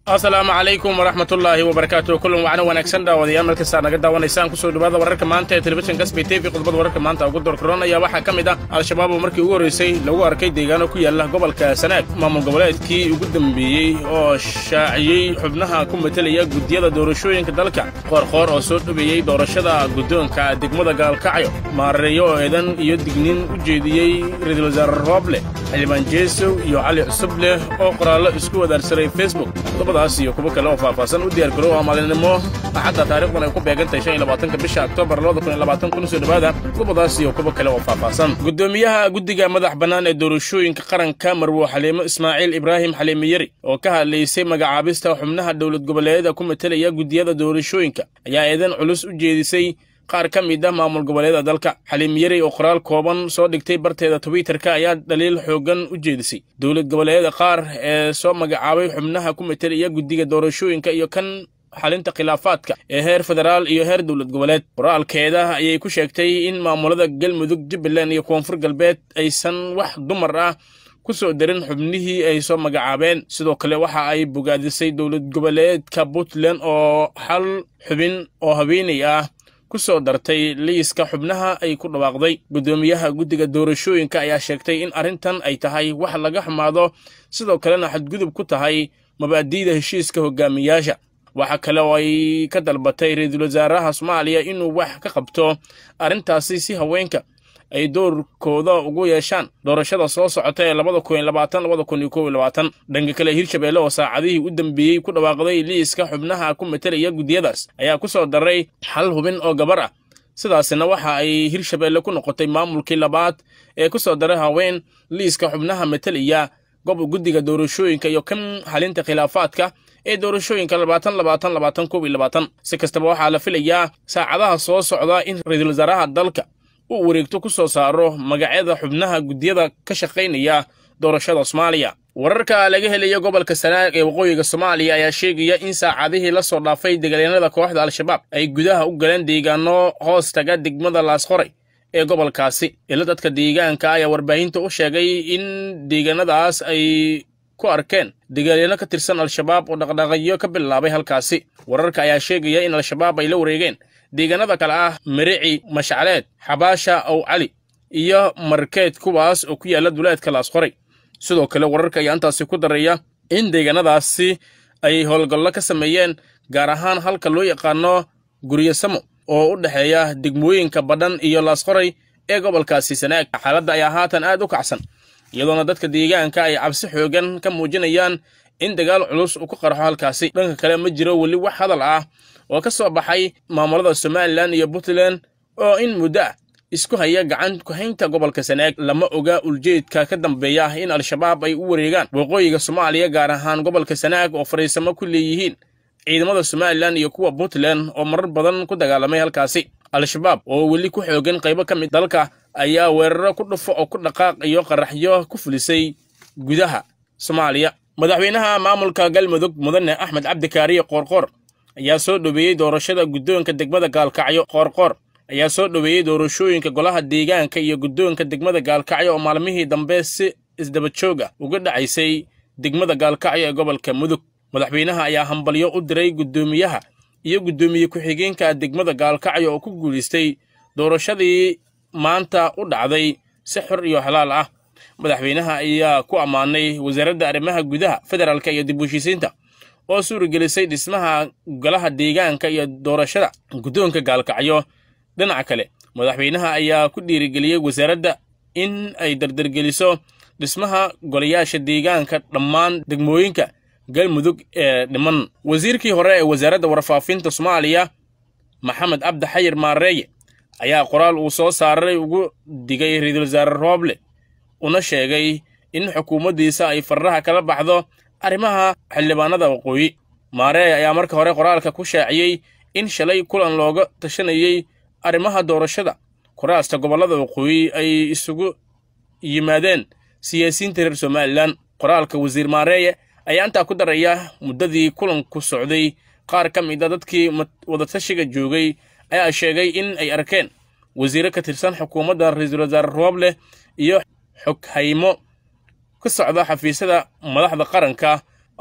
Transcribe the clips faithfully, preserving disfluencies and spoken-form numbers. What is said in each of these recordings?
السلام عليكم ورحمة الله وبركاته. كل وعنا ونكسن دا وديام الكسر نجدا ونسان كسر دبادة ورك مانته تلفزيون كسبي تي في قطب ورك مانته وقدر كورونا يا واحد كم ده الشباب ومركي ورسي لو أركي ديجانو كي الله قبل كسنة ما من قبلات كي يقدم بي أو شاعي حبناها كم مثل يا جديدة دورشوين كدلك خور خور أصوت بي دورشة جدون كدك مدا قال كعيو ماريو إذن يدقنين وجدي رجل زر رابله اللي من جيسو يعلق سبله أو قرالة اسكو درسري فيسبوك daasi iyo kuba kale oo faahfaahsan u diyaar garoow maalinimo axadda taariikhdan ay ku beegantay shan iyo labaatanka bisha Oktoobar labada kun iyo labaatan kun soo dhawaada kubadaasi iyo kuba kale oo faahfaahsan gudoomiyaha guddiga madax bannaan ee doorashooyinka qaranka Marwo Xaliimo Ismaaciil Ibraahim Xaliimo Yari oo ka hadlaysay magacaabista xubnaha dawlad goboleedyada ku metelaya guddiyada doorashooyinka ayaa eedan culus u jeedisay qaar ka mid ah maamul goboleedyada dalka. Xaliimo Yari oo qoraal kooban soo dhigtay barteeda Twitter-ka ayaa daliil xoogan u jeedisay dawlad goboleedyada qaar ee soo magacaabay xubnaha ku metelaya guddiga doorashooyinka iyo kan xalinta khilaafaadka ee heer federaal iyo heer dawlad goboleed. qoraalkeeda ayay ku sheegtay in maamulada Galmudug, Jubbaland iyo Koonfur Galbeed aysan wax dumar ah ku soo darin xubnihii ay soo magacaabeen. sidoo kale waxa ay bogaadisay dawlad goboleedka Puntland oo hal xubin oo haweeney ah ku soo dartay liiska xubnaha ay ku dhawaaqday. gudoomiyaha guddiga doorashooyinka ayaa sheegtay in arrintan ay tahay wax laga xumaado, sidoo kalena xadgudub ku tahay mabaadi'da heshiiska hogaamiyaasha. waxa kale oo ay ka dalbatay ra'iisul wasaaraha Soomaaliya inuu wax ka qabto arrintaasi si haweenka ay doorkooda ugu yeeshaan doorashada soo socota ee labada kun iyo labaatan labada kun iyo kow iyo labaatan. dhanka kale Hirshabelle oo saacadihii u dambeeyay ku dhawaaqday liiska xubnaha ku metelaya guddiyadaas ayaa ku soo daray hal hubin oo gabar ah. sidaasna waxa ay Hirshabelle ku noqotay maamulkii labaad ee ku soo daray haween liiska xubnaha metelaya gobol guddiga doorashooyinka iyo kan xalinta khilaafaadka ee doorashooyinka labaatan labaatan labaatan kow iyo labaatan. si kastaba waxaa la filayaa saacadaha soo socda in ra'iisul wasaaraha dalka uu wareegto ku soo saaro magacyada xubnaha guddiyada ka shaqaynaya doorashada Soomaaliya. wararka laga helay gobolka Sanaag ee waqooyiga Soomaaliya ayaa sheegaya in saacadihii la soo dhaafay dagaalyahanada kooxda Al-Shabaab ay gudaha u galeen deegaano hoos taga degmada Laasqoray ee gobolkaasi. ila dadka deegaanka ayaa warbaahinta u sheegay in deegaanadaas ay ku arkeen dagaalyahano ka tirsan Al-Shabaab oo dhaqdhaqaaqyo ka bilaabay halkaasi. wararka ayaa sheegaya in Al-Shabaab ay la wareegeen deegaanada kale ah Mirici, Mashcaleed, Xabaasha oo Cali iyo Markeed kuwaas oo ku yaala duleedka Laasqoray. sidoo kale wararka ayaa intaasi ku daraya in deegaanadaasi ay howlgallo ka sameeyeen gaar ahaan halka loo yaqaano Guryasamo oo u dhaxeeya degmooyinka Badhan iyo Laasqoray ee gobolkaasi Sanaag. xaaladda ayaa haatan aad u kacsan iyadoona dadka deegaanka ay cabsi xoogan ka muujinayaan in dagaal culus uu ku qarxo halkaasi. dhanka kale ma jiro weli wax hadal ah oo ka soo baxay maamulada Somaliland iyo Puntland oo in muddo isku haya gacan ku haynta gobolka Sanaag. lama oga uljeedka ka dambeeya in Al-Shabaab ay u wareegaan waqooyiga Soomaaliya gaar ahaan gobolka Sanaag oo fariisamo ku leeyihiin ciidamada Somaliland iyo kuwa Puntland oo marar badan ku dagaalamay halkaasi. Al-Shabaab oo weli ku xoogan qaybo ka mid dalka ayaa weeraro ku dhufo oo ku dhaqaaq iyo qaraxyo ku fulisay gudaha Soomaaliya. madaxweynaha maamulka Galmudug Mudane Axmed Cabdi Kaariye Qoorqoor ayaa soo dhaweeyay doorashada guddoonka degmada Gaalkacyo. Qoorqoor ayaa soo dhaweeyay doorashooyinka golaha deegaanka iyo guddoonka degmada Gaalkacyo oo maalmihii dambe si isdaba joog ah uga dhacaysay degmada Gaalkacyo ee gobolka Mudug. madaxweynaha ayaa hambalyo u diray gudoomiyaha iyo gudoomiye ku-xigeenka degmada Gaalkacyo oo ku guuleystay doorashadii maanta u dhacday si xor iyo xalaal ah. madaxweynaha ayaa ku ammaanay wasaaradda arrimaha gudaha federaalka iyo dib u heshiisiinta oo suuragelisay dhismaha golaha deegaanka iyo doorashada guddoonka Gaalkacyo. dhinaca kale madaxweynaha ayaa ku dhiirigeliyay wasaaradda in ay dardargeliso dhismaha golayaasha deegaanka dhammaan degmooyinka Galmudug ee dhiman. wasiirkii hore ee wasaaradda warfaafinta Soomaaliya Maxamed Cabdi Xayir Maareeye ayaa qoraal uu soo saaray ugu digay ra'iisul wasaare Rooble una sheegay in xukuumaddiisa ay faraha kala baxdo arrimaha xildhibaanada waqooyi. Maareeye ayaa marka hore qoraalka ku shaaciyay in shalay kulan looga tashanayay arrimaha doorashada kuraasta gobolada waqooyi ay isugu yimaadeen siyaasiyiinta reer Somaliland. qoraalka wasiir Maareeye ayaa intaa ku daraya muddadii kulanku socday qaar ka mid ah dadkii wada tashiga joogay ayaa sheegay in ay arkeen wasiiro ka tirsan xukuumadda ra'iisul wasaare Rooble iyo xog haymo ka socda xafiisyada madaxda qaranka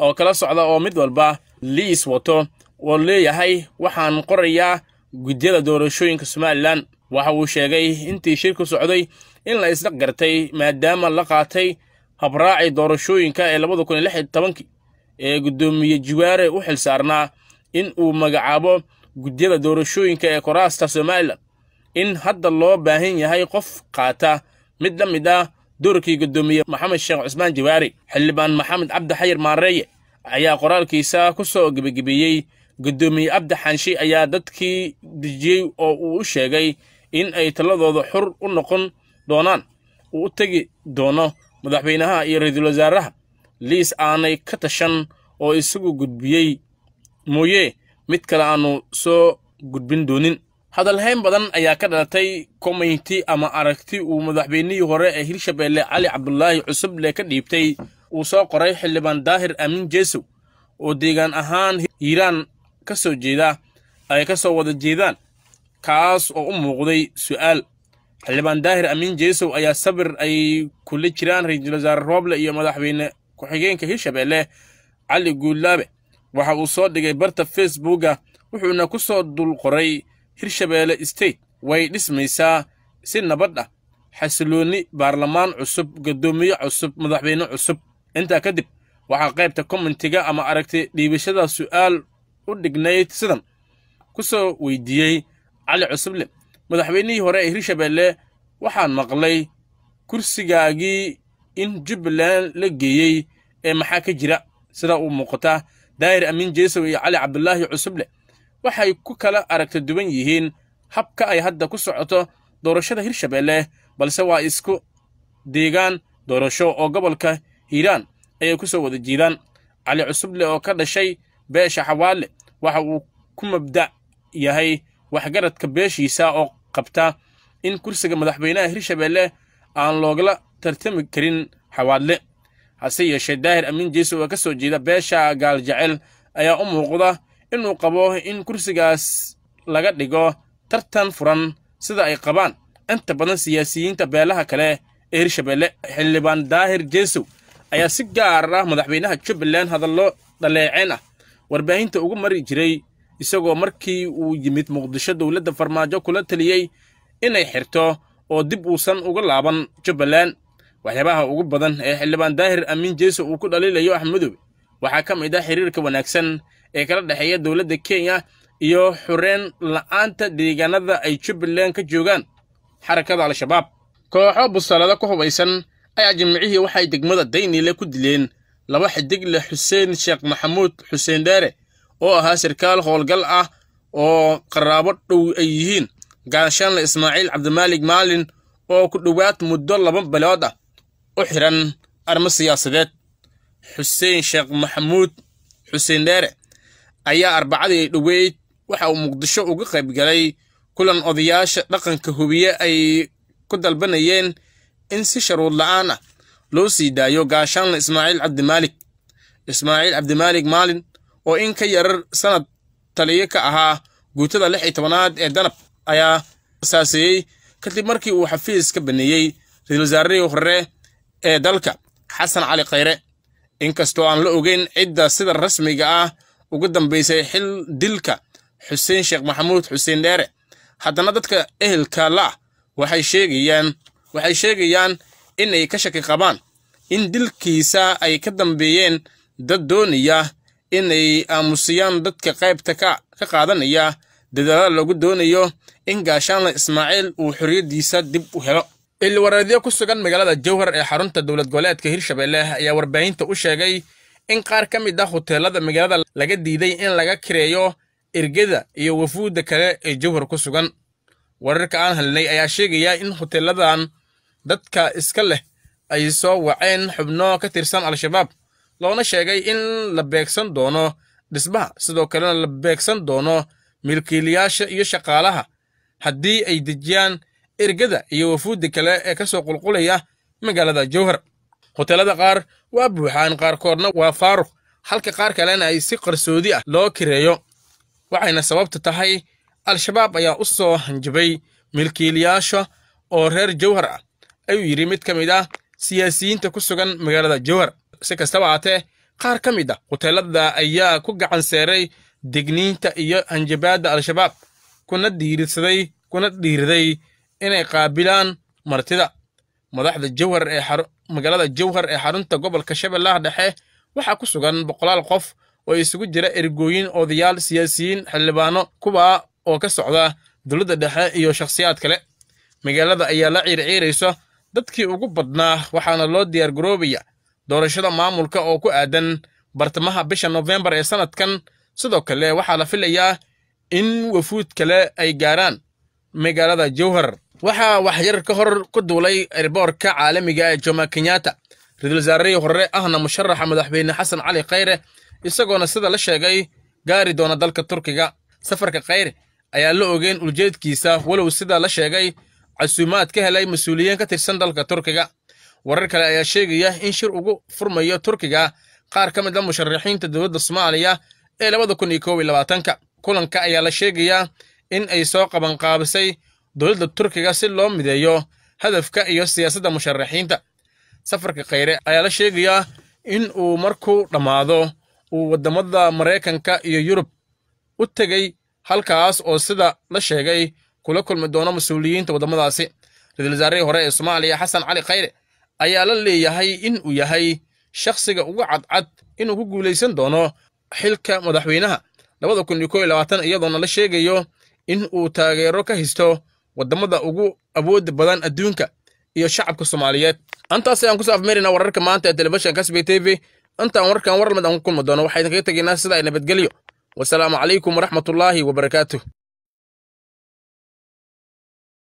oo kala socda oo mid walba liis wato oo leeyahay waxaan qorayaa guddiyada doorashooyinka Somaliland. waxa uu sheegay intii shirku socday in la isla gartay maadaama la qaatay habraaci doorashooyinka ee laba kun iyo lix iyo toban ee gudoomiye Jiwaare u xil saarnaa in uu magacaabo guddiyada doorashooyinka ee kuraasta Somaliland, in hadda loo baahan yahay qof qaata mid la mid ah doorkii gudoomiye Maxamed Sheekh Cusmaan Jiwaare. xildhibaan Maxamed Cabdi Xayir Maareeye ayaa qoraalkiisa ku soo gabagabiyey gudoomiye Cabdi Xanshi ayaa dadkii dejiyay oo uu u sheegay in ay taladooda xur u noqon doonaan uu u tagi doono madaxweynaha iyo ra'iisul wasaaraha liis aanay ka tashan oo isagu gudbiyey mooye mid kale aanu soo gudbin doonin. hadalhayn badan ayaa ka dhalatay committee ama aragti uu madaxweynihii hore ee Hirshabelle Cali Cabdullaahi Cusuble ka dhiibtay uu soo qoray xildhibaan Daahir Amiin Jeesow oo deegaan ahaan Hiiraan ka soo jeeda ay ka soo wada jeedaan, kaas oo u muuqday su'aal. xildhibaan Daahir Amiin Jeesow ayaa sabir ay kula jiraan ra'iisul wasaare Roble iyo madaxweyne ku-xigeenka Hirshabelle Cali Guulaabe. waxa uu soo dhigay barta Facebooka wuxuuna ku soo dul qoray Hirshabelle State way dhismaysaa si nabad ah, xasilooni, baarlamaan cusub, gudoomiye cusub, madaxweyne cusub. intaa kadib waxaa qaybta commentiga ama aragti dhiibashada su'aal u dhignayd sidan ku soo weydiiyey Cali Cusuble, madaxweynihii hore ee Hirshabelle, waxaan maqlay kursigaagii in Jubbaland la geeyey ee maxaa ka jira? sida uu muuqata Daahir Amiin Jeesow iyo Cali Cabdullaahi Cusuble waxay ku kala aragti duwan yihiin habka ay hadda ku socoto doorashada Hirshabelle, balse waa isku deegaan doorasho oo gobolka Hiiraan ay ku soo wada jeedaan. Cali Cusuble oo ka dhashay beesha Xawaale waxa uu ku mabda yahay waxgaradka beeshiisa oo qabta in kursiga madaxweynaha Hirshabelle aan loogala tartami karin Xawaale. hase yeeshee Daahir Amiin Jeesow oo ka soo jeeda beesha Gaal Jecel ayaa u muuqda inuu qabo in kursigaas laga dhigo tartan furan sida ay qabaan inta badan siyaasiyiinta beelaha kale ee Hirshabelle. xildhibaan Daahir Jeesow ayaa si gaar ah madaxweynaha Jubbaland hadallo dhaleeceen ah warbaahinta ugu mari jiray, isagoo markii uu yimid Muqdisho dowladda farmaajo kula taliyey inay xirto oo dib uusan uga laaban Jubbaland. waxyaabaha ugu badan ee xildhibaan Daahir Amiin Jeesow uu ku dhaliilayo Axmedoobe waxaa ka mid ah xiriirka wanaagsan ee kala dhaxeeya dowladda Kenya iyo xureen la'aanta deegaanada ay Jubbaland ka joogaan xarakada Al-Shabaab. kooxo busalada ku hubaysan ayaa jimcihii waxay degmada Daynile ku dileen laba xidig leh Xuseen Sheekh Maxamuud Xuseen Dheere oo ahaa sarkaal howlgal ah oo qaraabo dhow ay yihiin gaashaanle Ismaaciil Cabdimaalig Maalin oo ku dhowaad muddo laba bilood ah u xiran arrimo siyaasadeed. Xuseen Sheekh Maxamuud Xuseen Dheere ayaa arbacadii dhoweyd waxa uu Muqdisho uga qayb galay kulan odayaasha dhaqanka hubiye ay ku dalbanayeen in si sharuud la'aan ah loo sii daayo gaashaanle Ismaaciil Cabdimaalig. Ismaaciil Cabdimaalig Maalin oo in ka yar sanad taliye ka ahaa guutada lix iyo tobanaad ee Danab ayaa asaasiyey kadib markii uu xafiis ka baneeyey ra'iisul wasaarihii hore ee dalka Xasan Cali Khayre. inkastoo aan la ogeyn cidda sida rasmiga ah ugu dambeysay xil dilka Xuseen Sheekh Maxamuud Xuseen Dheere, haddana dadka ehelka la waxay sheegayaan waxay sheegayaan in ay ka shaki qabaan in dilkiisa ay ka dambeeyeen dad doonaya in ay aamusiyaan dadka qaybta ka ka qaadanaya dadaallada lagu doonayo in gaashaanle Ismaaciil uu xorriyadiisa dib u helo. ilwareedyo ku sugan magaalada Jowhar ee xarunta dowlad goboleedka Hirshabelle ayaa warbaahinta u sheegay in qaar ka mid ah hoteelada magaalada laga diiday in laga kireeyo ergada iyo wafuudda kale ee Jowhar ku sugan. wararka aan helnay ayaa sheegaya in hoteeladan dadka iska leh ay soo waceen xubno ka tirsan Al-Shabaab, loona sheegay in la beegsan doono dhismaha, sidoo kalena la beegsan doono milkiilayaasha iyo shaqaalaha haddii ay dejiyaan ergada iyo wafuudda kale ee ka soo qulqulaya magaalada Jowhar. hoteelada qaar waa buuxaan, qaarkoodna waa faaruq, halka qaar kalena ay si qarsoodi ah loo kireeyo. waxayna sababta tahay Al-Shabaab ayaa u soo hanjabay milkiilayaasha oo reer Jowhar ah, ayuu yiri mid ka mid ah siyaasiyiinta ku sugan magaalada Jowhar. si kastaba ahaatee qaar ka mid ah hoteelada ayaa ku gacan seeray digniinta iyo hanjabaadda al-shabaab kuna dhiirisaday kuna dhiiriday inay qaabilaan martida madaxda jawhar ee magaalada jawhar ee xarunta gobolka shabeellaha dhexe waxaa ku sugan boqolaal qof oo isugu jira ergooyin odayaal siyaasiyiin xildhibaano kuwa oo ka socda dowladda dhexe iyo shakhsiyaad kale magaalada ayaa la ciirciiraysa dadkii ugu badnaa waxaana loo diyaar garoobaya doorashada maamulka oo ku aadan bartamaha bisha November ee sanadkan sidoo kale waxaa la filayaa in wafuud kale ay gaaraan magaalada jawhar waxaa waxyar ka hor ku duulay airportka caalamiga ee Jomo Kenyatta ra'iisul wasaare hore ahna musharaxa madaxweyne Xasan Cali Khayre isagoona sida la sheegay gaari doona dalka Turkiga safarka Khayre ayaa la ogeyn ujeedkiisa walow sida la sheegay casuumaad ka helay mas'uuliyiin ka tirsan dalka Turkiga warar kale ayaa sheegaya in shir ugu furmayo Turkiga qaar ka mid ah musharaxiinta dowladda Soomaaliya ee labada kun iyo kow iyo labaatanka kulanka ayaa la sheegayaa in ay soo qaban qaabisay dowladda Turkiga si loo mideeyo hadafka iyo siyaasadda musharaxiinta safarka Khayre ayaa la sheegayaa in uu markuu dhamaado uu wadamada Mareykanka iyo Yurub u tagay halkaas oo sida la sheegay kula kulmi doono mas'uuliyiinta wadamadaasi ra'iisul wasaare hore ee Soomaaliya Xasan Cali Khayre ayaa la leeyahay in uu yahay shakhsiga ugu cadcad inuu ku guuleysan doono xilka madaxweynaha labada kun iyo kow iyo labaatan iyadoona la sheegayo in uu taageero ka haysto wadamada ugu awood badan adduunka iyo shacabka Soomaaliyeed antaas ayaan ku soo afmeerina wararka maanta ee telefishinka Kasbi T V antaan warkan war lamid aan ku kulmi doono waxaan kaga tageynaa sida ay nabadgelyo wassalaamu calaykum waraxmatullaahi wabarakaatuh